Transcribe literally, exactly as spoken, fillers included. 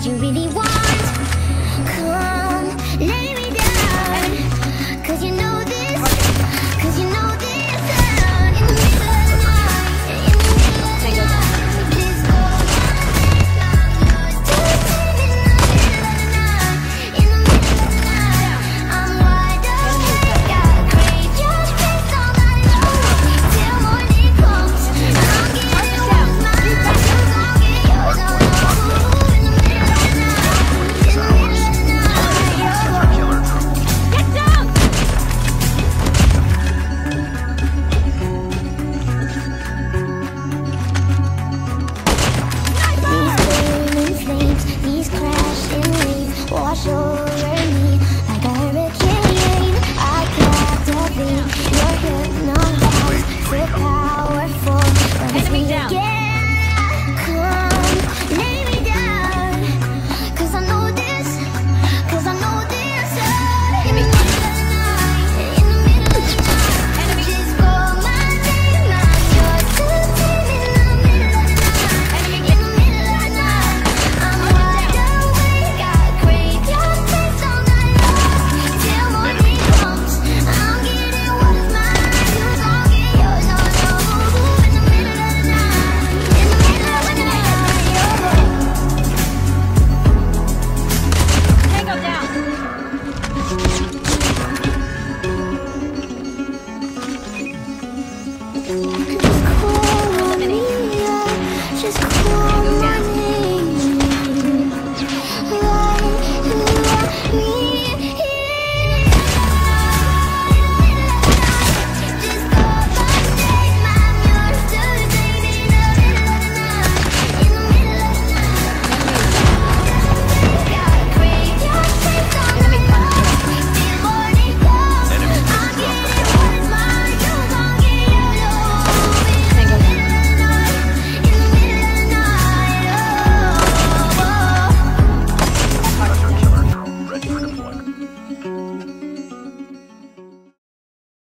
what you really want. Come, lay me down, cause you know this, cause you know this sound. In the middle of the night, in the middle of the night, this goes on. Just in the middle of the night, in the middle of the night, I'm wide awake, got great just based on my love. Till morning comes, and I'll get yours, mine, I'll get yours, I'll know. In the middle of the night, in the middle of the night, you're get down! These burning flames, these crashing waves wash over me like a hurricane. I captivate, you're hypnotized, so powerful, but it's me again.